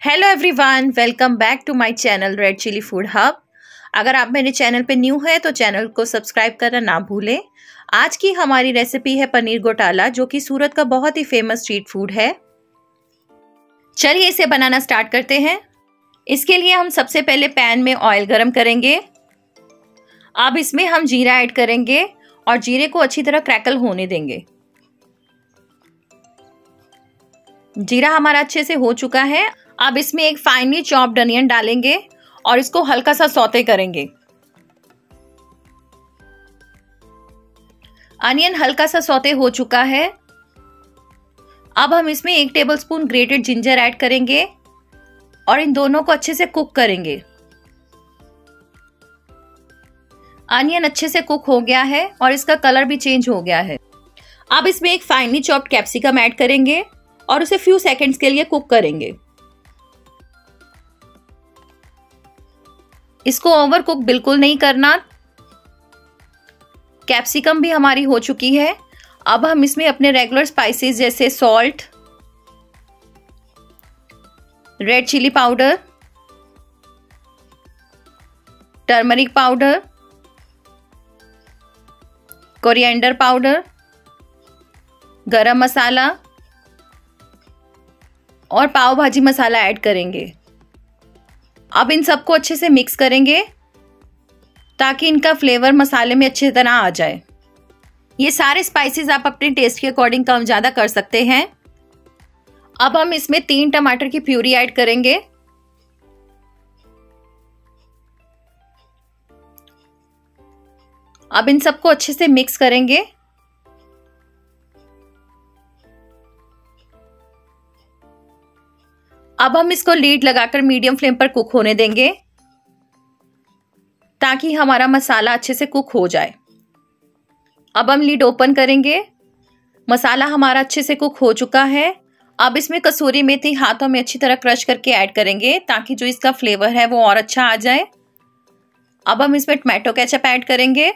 Hello everyone, welcome back to my channel red chilli food hub. अगर आप मेरे channel पे न्यू है तो चैनल को सब्सक्राइब करना ना भूलें। आज की हमारी रेसिपी है पनीर घोटाला, जो कि सूरत का बहुत ही फेमस स्ट्रीट फूड है। चलिए इसे बनाना स्टार्ट करते हैं। इसके लिए हम सबसे पहले पैन में ऑयल गरम करेंगे। अब इसमें हम जीरा ऐड करेंगे और जीरे को अच्छी तरह क्रैकल होने देंगे। जीरा हमारा अच्छे से हो चुका है। अब इसमें एक फाइनली चॉप्ड अनियन डालेंगे और इसको हल्का सा सौते करेंगे। अनियन हल्का सा सौते हो चुका है। अब हम इसमें 1 टेबलस्पून ग्रेटेड जिंजर ऐड करेंगे और इन दोनों को अच्छे से कुक करेंगे। अनियन अच्छे से कुक हो गया है और इसका कलर भी चेंज हो गया है। अब इसमें एक फाइनली चॉप्ड कैप्सिकम ऐड करेंगे और उसे फ्यू सेकंड्स के लिए कुक करेंगे। इसको ओवर कुक बिल्कुल नहीं करना। कैप्सिकम भी हमारी हो चुकी है। अब हम इसमें अपने रेगुलर स्पाइसेस जैसे salt, red chilli powder, turmeric powder, coriander powder, garam masala और पाव भाजी मसाला ऐड करेंगे। अब इन सबको अच्छे से मिक्स करेंगे ताकि इनका फ्लेवर मसाले में अच्छी तरह आ जाए। ये सारे स्पाइसेस आप अपने टेस्ट के अकॉर्डिंग कम ज़्यादा कर सकते हैं। अब हम इसमें 3 टमाटर की प्यूरी ऐड करेंगे। अब इन सबको अच्छे से मिक्स करेंगे। अब हम इसको लीड लगाकर मीडियम फ्लेम पर कुक होने देंगे ताकि हमारा मसाला अच्छे से कुक हो जाए। अब हम लीड ओपन करेंगे। मसाला हमारा अच्छे से कुक हो चुका है। अब इसमें कसूरी मेथी हाथों में अच्छी तरह क्रश करके ऐड करेंगे ताकि जो इसका फ्लेवर है वो और अच्छा आ जाए। अब हम इसमें टमाटो केचप ऐड करेंगे।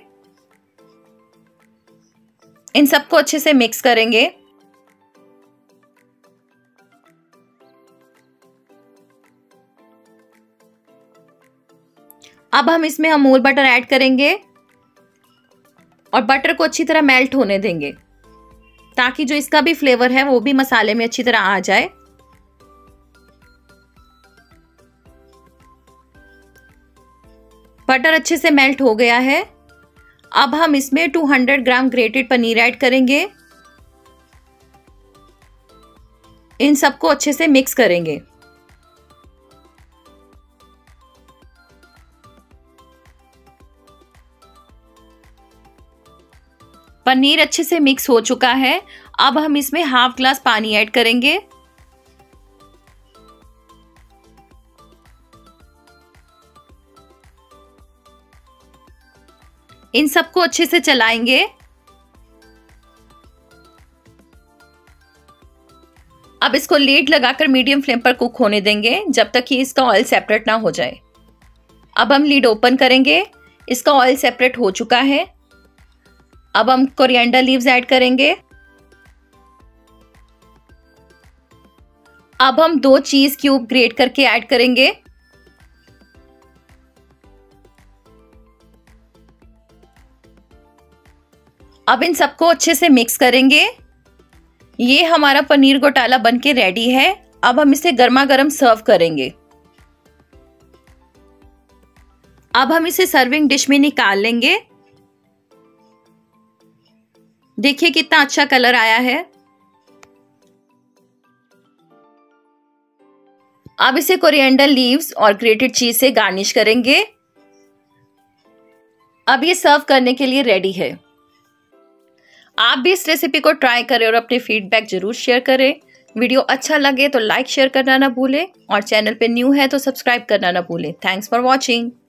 इन सबको अच्छे से मिक्स करेंगे। अब हम इसमें अमूल बटर ऐड करेंगे और बटर को अच्छी तरह मेल्ट होने देंगे ताकि जो इसका भी फ्लेवर है वो भी मसाले में अच्छी तरह आ जाए। बटर अच्छे से मेल्ट हो गया है। अब हम इसमें 200 ग्राम ग्रेटेड पनीर ऐड करेंगे। इन सबको अच्छे से मिक्स करेंगे। पनीर अच्छे से मिक्स हो चुका है। अब हम इसमें हाफ ग्लास पानी ऐड करेंगे। इन सबको अच्छे से चलाएंगे। अब इसको लीड लगाकर मीडियम फ्लेम पर कुक होने देंगे जब तक कि इसका ऑयल सेपरेट ना हो जाए। अब हम लीड ओपन करेंगे। इसका ऑयल सेपरेट हो चुका है। अब हम कोरिएंडर लीव्स ऐड करेंगे। अब हम 2 चीज क्यूब ग्रेट करके ऐड करेंगे। अब इन सबको अच्छे से मिक्स करेंगे। ये हमारा पनीर घोटाला बनके रेडी है। अब हम इसे गर्मा गर्म सर्व करेंगे। अब हम इसे सर्विंग डिश में निकाल लेंगे। देखिए कितना अच्छा कलर आया है। अब इसे कोरिएंडर लीव्स और ग्रेटेड चीज से गार्निश करेंगे। अब ये सर्व करने के लिए रेडी है। आप भी इस रेसिपी को ट्राई करें और अपने फीडबैक जरूर शेयर करें। वीडियो अच्छा लगे तो लाइक शेयर करना ना भूलें और चैनल पे न्यू है तो सब्सक्राइब करना ना भूलें। Thanks for watching.